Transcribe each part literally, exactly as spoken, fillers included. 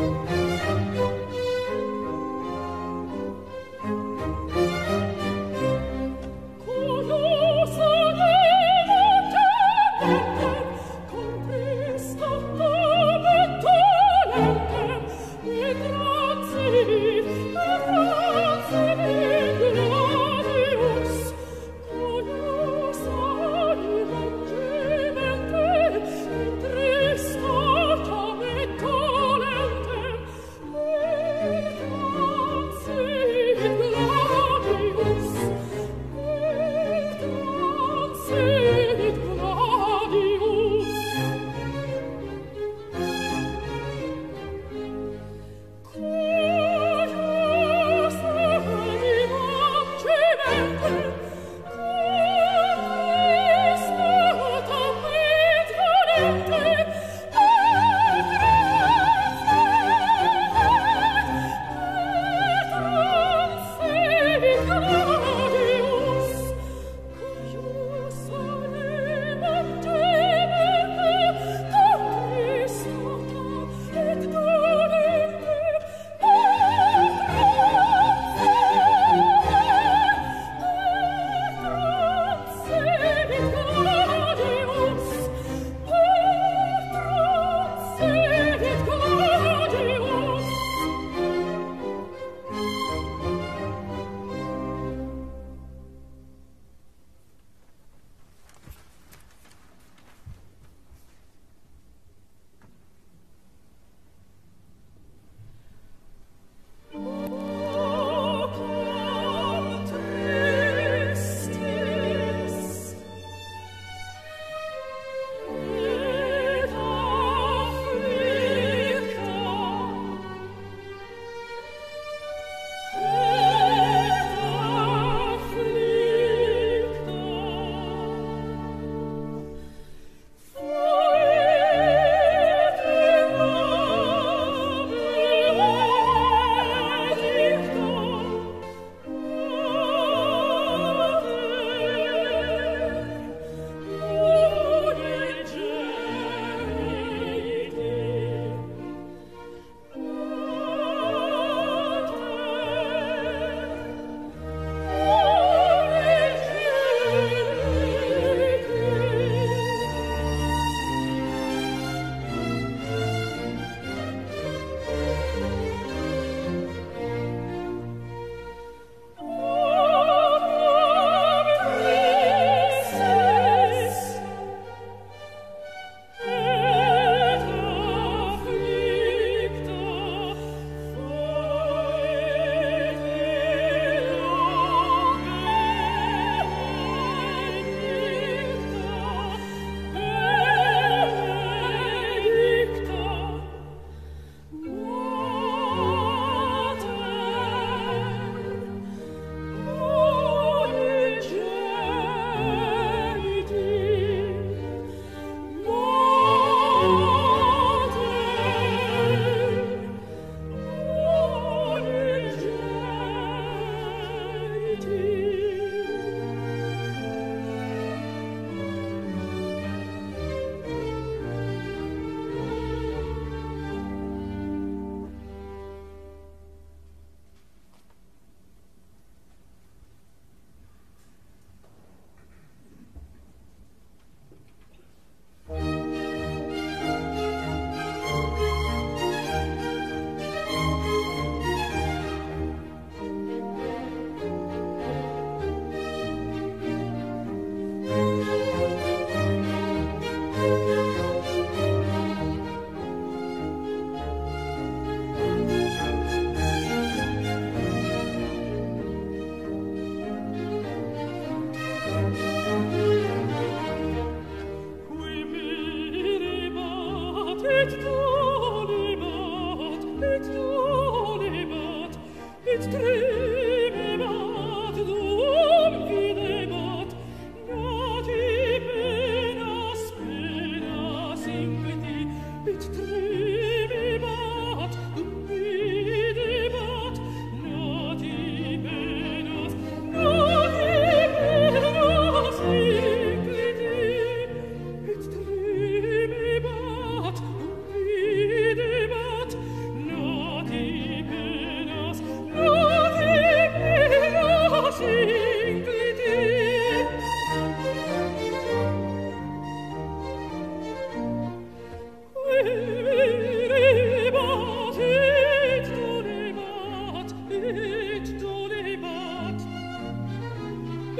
No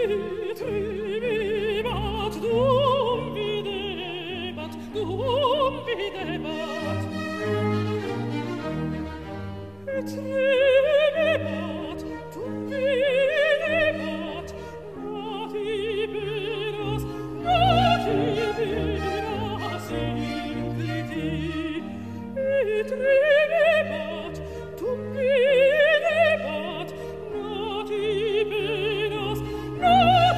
No!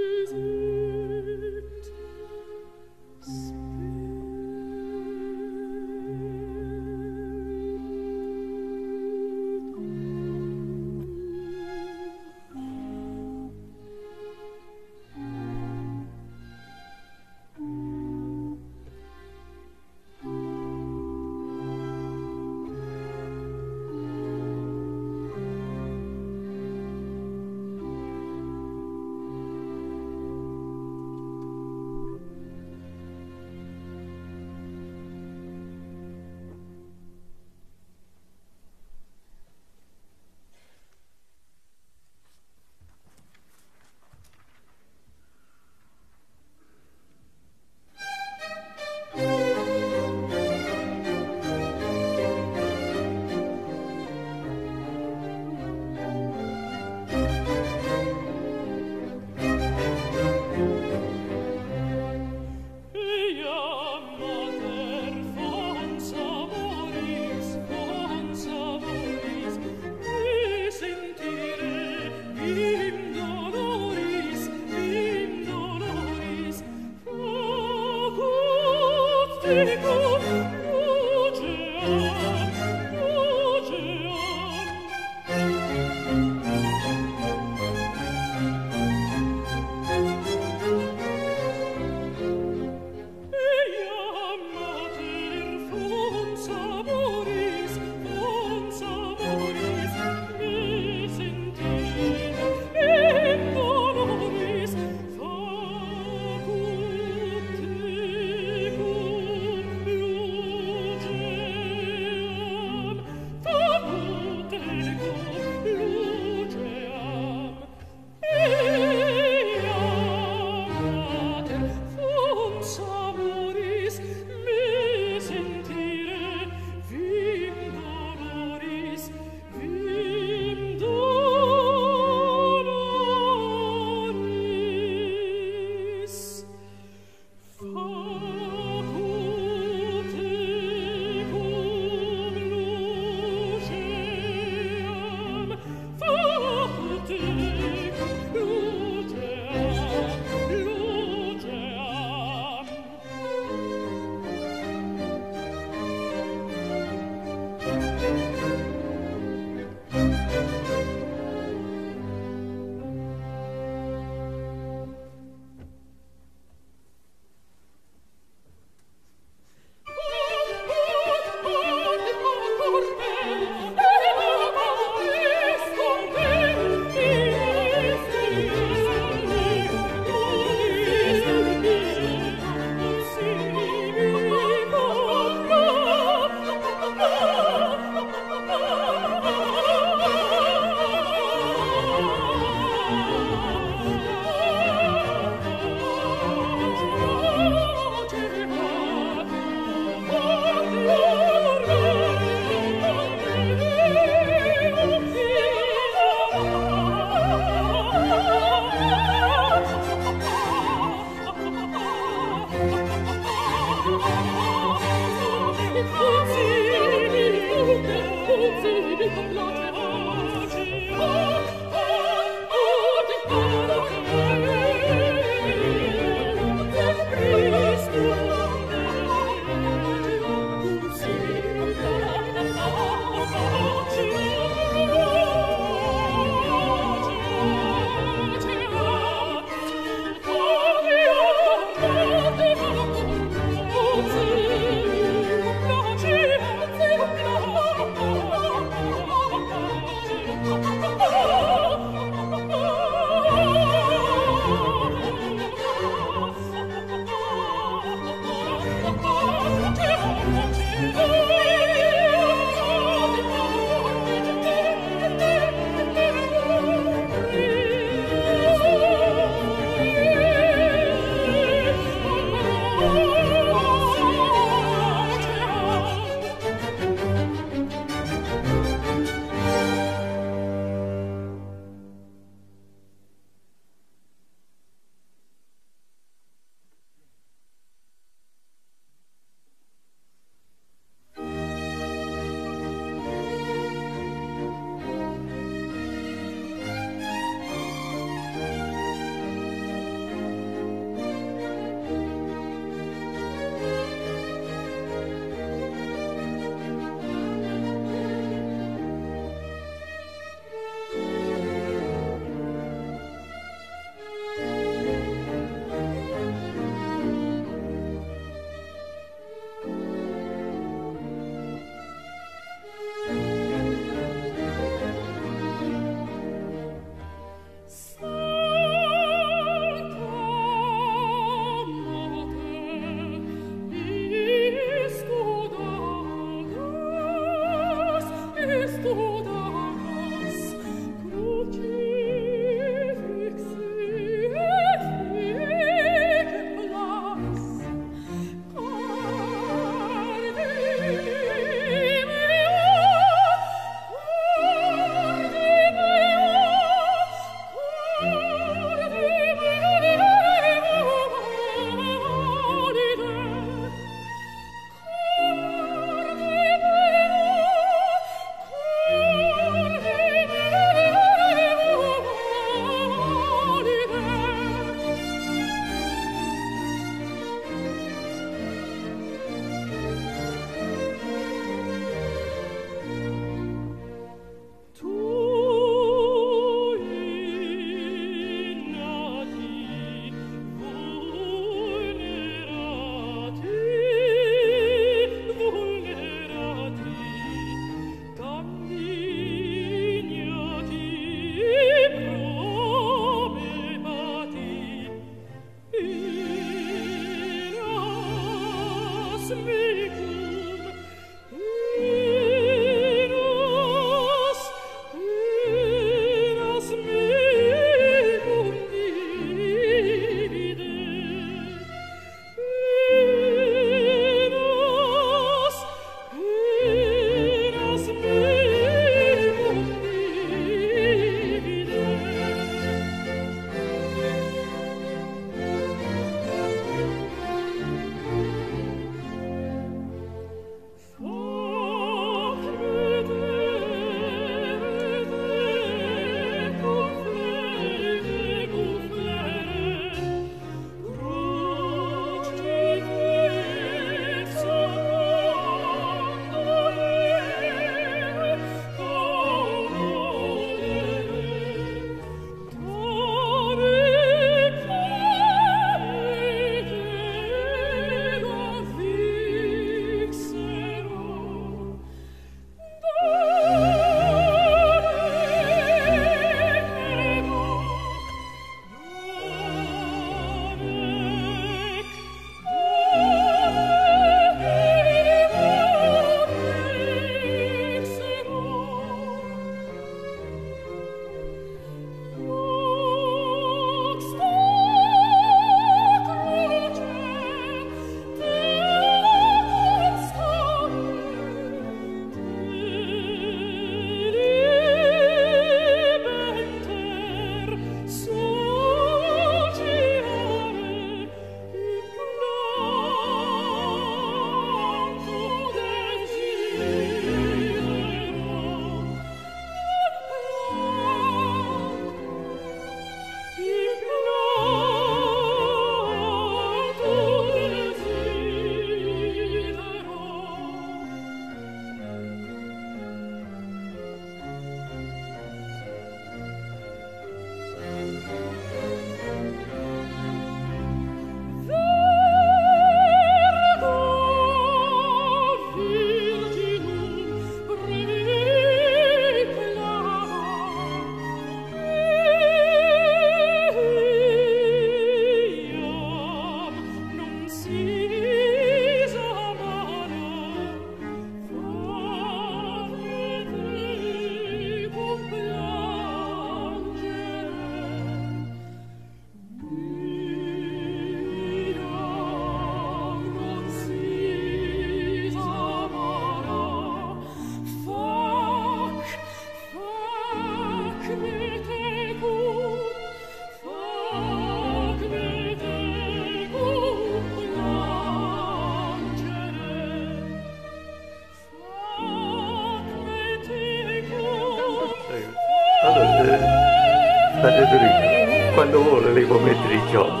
quando vuole lei può mettere i chiodo.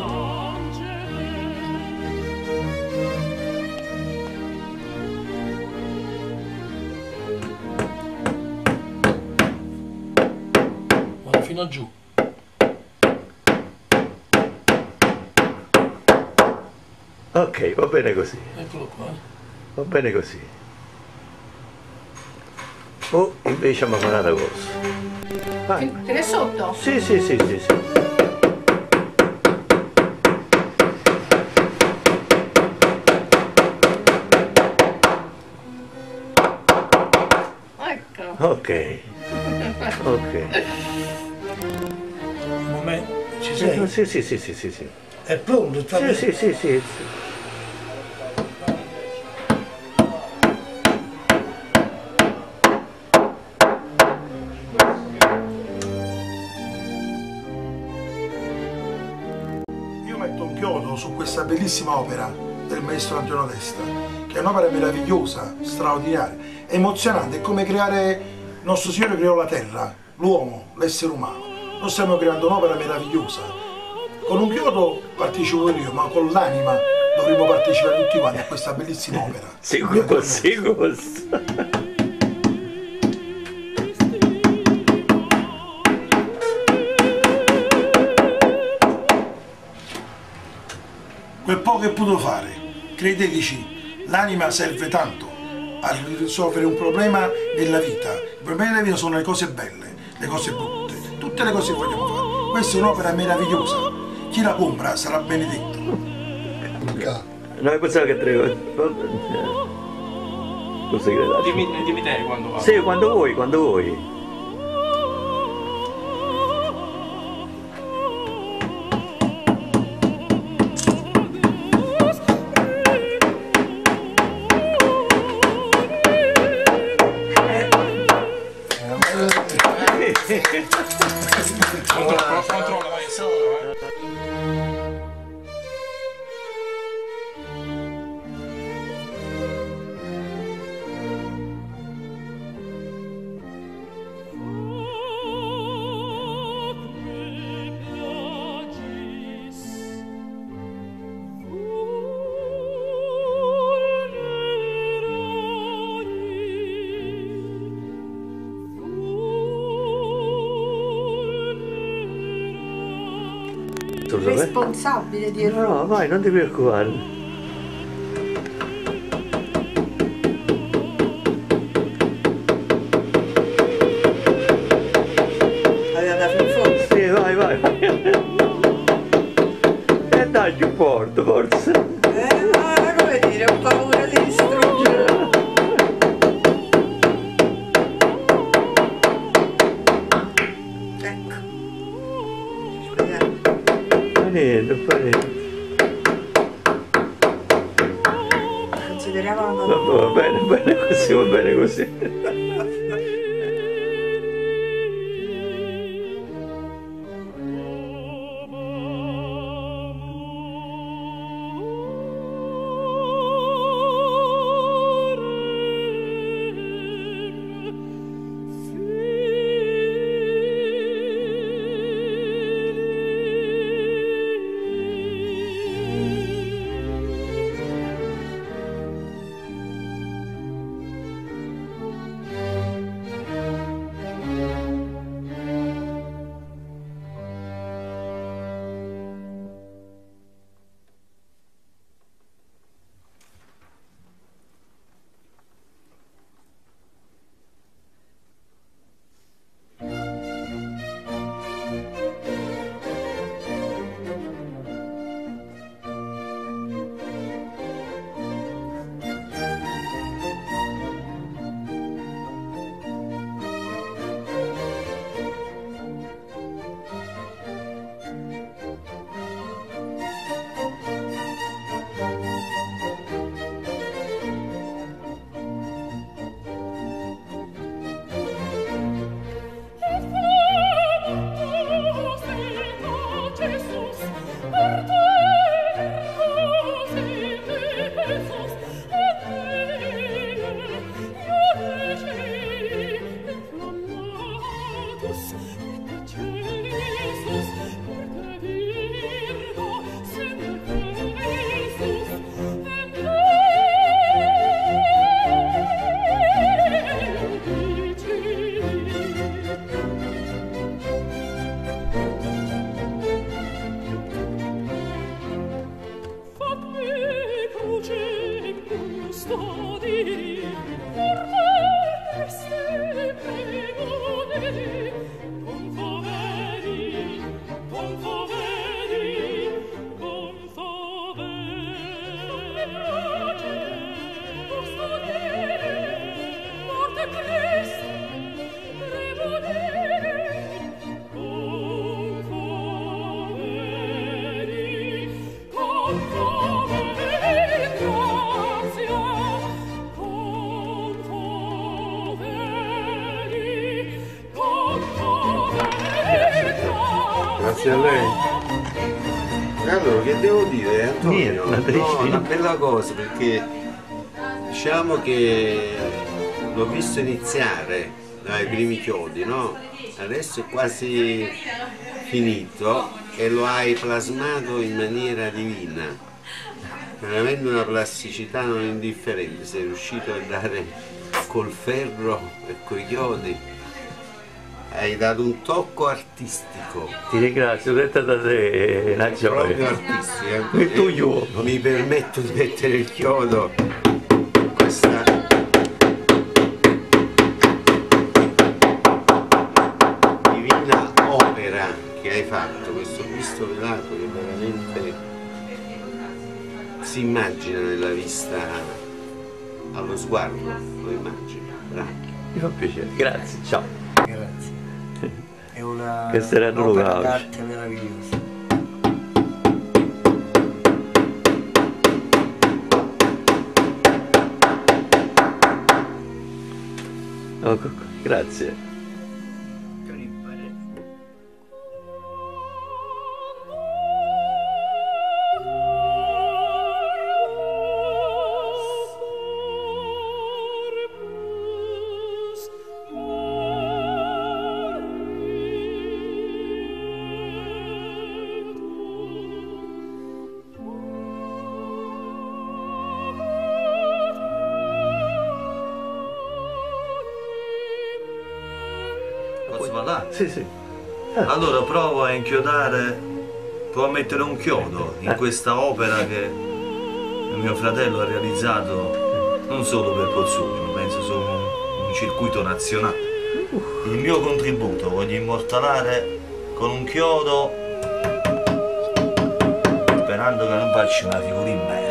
Vado fino a giù. Ok, va bene così. Eccolo qua. Va bene così. Oh, invece mi fa una cosa. Vai. Te ne sotto? Sì, sì, sì, sì, sì. Ecco. Ok. Ok. Un momento, ci sei? Sì, sì, sì, sì, sì, sì. È pronto? Sta Sì, sì, sì, sì. Io metto un chiodo su questa bellissima opera del maestro Antonio Testa, che è un'opera meravigliosa, straordinaria, emozionante, è come creare, il nostro Signore creò la terra, l'uomo, l'essere umano. Noi stiamo creando un'opera meravigliosa. Con un chiodo partecipo io, ma con l'anima dovremmo partecipare tutti quanti a questa bellissima opera. Sicuro, sicuro. Quel poco che potevo fare, credeteci, l'anima serve tanto a risolvere un problema nella vita. I problemi della vita sono le cose belle, le cose brutte, tutte le cose che vogliamo fare. Questa è un'opera meravigliosa, chi la compra sarà benedetto. No, pensavo che tre... Cosa credo? Dimmi, dimmi te quando va. Sì, quando vuoi, quando vuoi. Controlla, controlla, vai, sopra, vai. Responsabile di errori. No, vai, non ti preoccupare. Aveva dato in fondo. Sì, vai, vai, vai. E dai, più forte, forse. Eh, ma come dire, ho paura di distruggere. Ecco. Scusate. Fa niente, fa niente. Consideravamo Va, va bene, va bene così, va bene così. Grazie a lei. Allora, che devo dire, Antonio? Niente, una No, decina. una bella cosa, perché diciamo che l'ho visto iniziare dai primi chiodi, no? Adesso è quasi finito e lo hai plasmato in maniera divina. Veramente una plasticità non indifferente, sei riuscito a dare col ferro e coi chiodi. Hai dato un tocco artistico. Ti ringrazio, questa da te è una Proprio gioia. artistica. Il tuo io. Mi permetto di mettere il chiodo in questa divina opera che hai fatto, questo Cristo velato che veramente si immagina nella vista, allo sguardo, lo immagina. Bravo. Mi fa piacere, grazie, ciao. Grazie. È una Che saranno un'opera locali. d'arte meravigliosa. Ecco qua, grazie. Posso parlare? Sì, sì. Allora provo a inchiodare, provo a mettere un chiodo in questa opera che mio fratello ha realizzato non solo per Pozzuoli, ma penso su un, un circuito nazionale. Il mio contributo voglio immortalare con un chiodo, sperando che non faccia una figura in merda.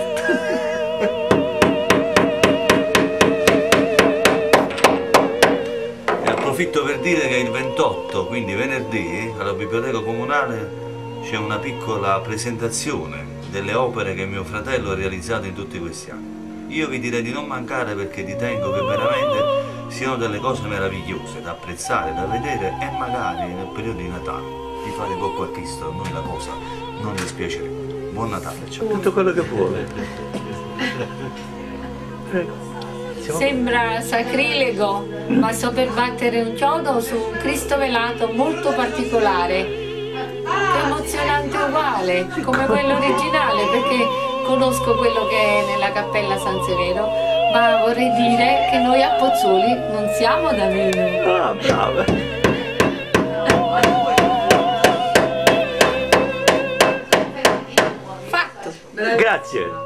Approfitto per dire che il ventotto, quindi venerdì, alla Biblioteca Comunale c'è una piccola presentazione delle opere che mio fratello ha realizzato in tutti questi anni. Io vi direi di non mancare perché ritengo che veramente siano delle cose meravigliose da apprezzare, da vedere e magari nel periodo di Natale di fare cocco a Cristo, a noi la cosa non dispiacerebbe. Buon Natale, ciao. Tutto quello che vuole. Prego. Siamo- Sembra sacrilego, ma sto per battere un chiodo su un Cristo velato molto particolare, che emozionante uguale, come quello originale, perché conosco quello che è nella Cappella San Severo, ma vorrei dire che noi a Pozzuoli non siamo da meno. Ah, brava. Fatto! Grazie.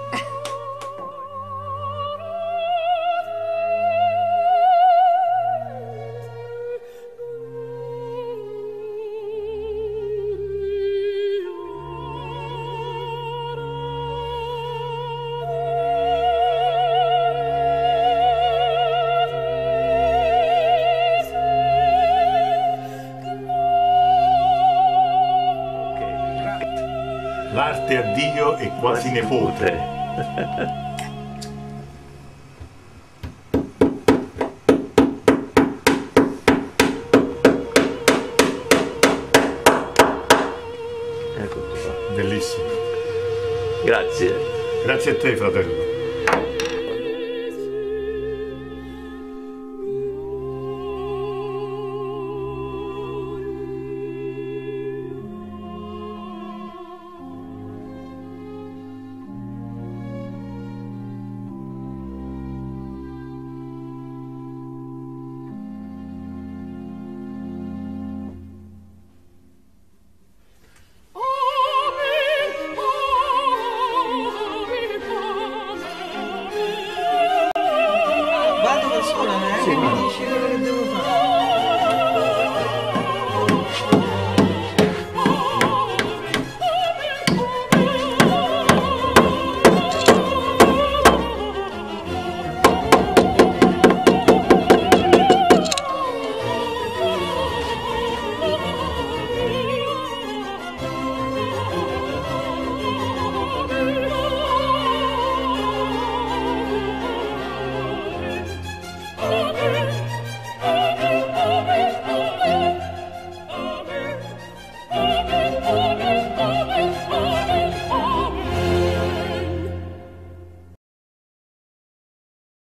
L'arte a Dio è quasi nepote. Ecco qua. Bellissimo. Grazie. Grazie a te, fratello.